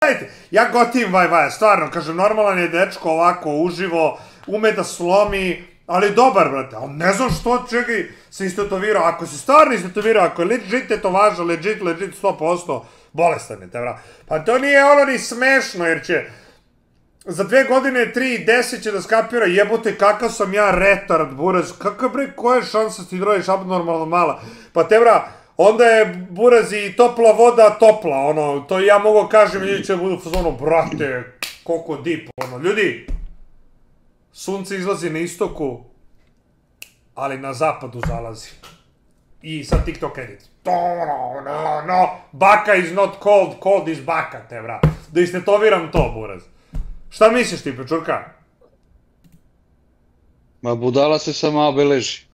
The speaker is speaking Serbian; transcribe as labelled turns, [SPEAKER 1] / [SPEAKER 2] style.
[SPEAKER 1] Ja gotivim Vajvaja, stvarno, kažem, normalan je dečko ovako, uživo, ume da slomi, ali dobar, brate, ali ne znam što, čekaj, se istetovirao, ako se stvarno istetovirao, ako je legit tetovaža, legit 100%, bolestan je, te vra. Pa to nije ono ni smešno, jer će za 2 godine, 3 i 10 će da skapira, jebote, kakav sam ja retard, buraz, kakav bre, koja je šansa ti drojiš abnormalno mala, pa te vra, onda je buraz i topla voda topla, ono, to ja mogu kažem, ljudi će budu fazonu, brate, koliko deep, ono, ljudi, sunce izlazi na istoku, ali na zapadu zalazi. I sad TikTok edit. No, baka is not cold, cold is baka, te vra. Da istetoviram to, buraz. Šta misliš ti, pečurka?
[SPEAKER 2] Ma budala se sama beleži.